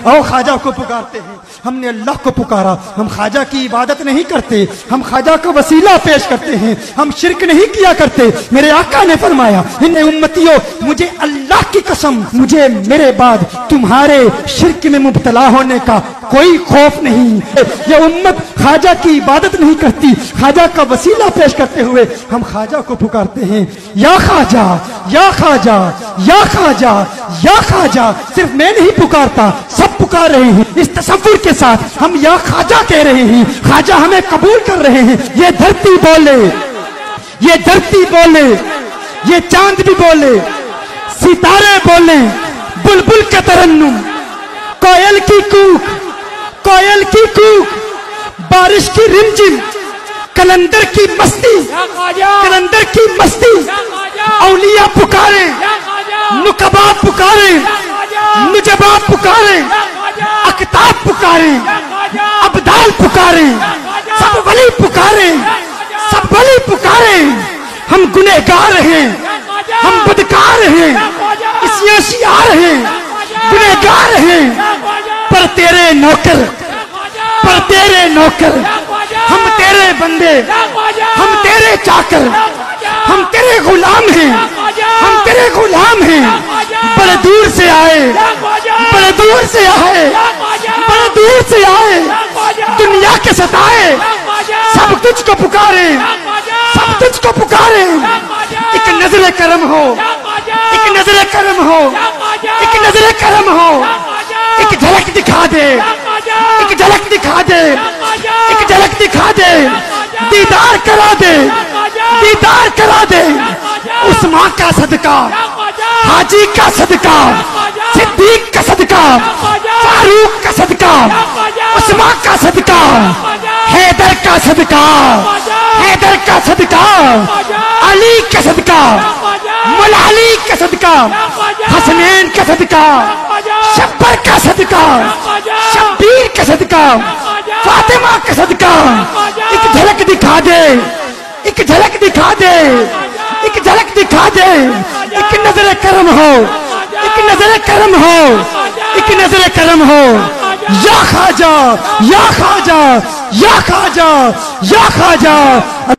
आओ ख्वाजा को पुकारते हैं। हमने अल्लाह को पुकारा, हम ख्वाजा की इबादत नहीं करते, हम ख्वाजा को वसीला पेश करते हैं, हम शिरक नहीं किया करते। मेरे आका ने फरमाया, इन उम्मतियों मुझे अल्लाह की कसम, मुझे मेरे बाद तुम्हारे शिरक में मुब्तला होने का कोई खौफ नहीं। ये उम्मत ख्वाजा की इबादत नहीं करती, ख्वाजा का वसीला पेश करते हुए हम ख्वाजा को पुकारते हैं, या ख्वाजा या ख्वाजा या ख्वाजा या ख्वाजा। सिर्फ मैं नहीं पुकारता, सब पुकार रहे हैं। इस तसव्वुर के साथ हम या ख्वाजा कह रहे हैं, ख्वाजा हमें कबूल कर रहे हैं। ये धरती बोले, ये धरती बोले, ये चांद भी बोले, सितारे बोले, बुलबुल का तरन्नुम, कोयल की कूक, कोयल की कूक, बारिश की रिमझिम, कलंदर की मस्ती, कलंदर की मस्ती, औलिया पुकारे, नुकबा पुकारे, नुजबा पुकारे, अकताब पुकारे, अब्दाल पुकारे, सब वली पुकारे, सब वली पुकारे। हम गुनहगार हैं, हम बदकार हैं, इसलिए शियार हैं, गुनहगार हैं, पर तेरे नौकर, पर तेरे नौकर, हम तेरे बंदे, हम तेरे चाकर, हम तेरे गुलाम हैं, हम तेरे गुलाम हैं। बड़े दूर से आए, बड़े दूर से आए, बड़े दूर से आए, दुनिया के सताए, सब तुझको पुकारे, सब तुझको पुकारे। एक नजर करम हो, एक नजर करम हो, एक नजर करम हो, एक झलक दिखा दे, एक झलक दिखा दे, एक झलक दिखा दे, दीदार करा दे, दीदार करा दे। उस्मान का सदका, हाजी का सदका, सिद्दीक का सदका, फारूक का सदका, उस्मान का सदका, हैदर का सदका, हैदर का सदका, अली का सदका, मौला अली का सदका, हसनैन का सदका, शब्बर का सदका, शब्बीर का सदका, फातिमा का सदका। एक झलक दिखा दे, एक झलक दिखा दे, एक झलक दिखा दे। एक नजर करम हो, एक नजर करम हो, एक नजर करम हो। या ख्वाजा, या ख्वाजा, या ख्वाजा, या ख्वाजा।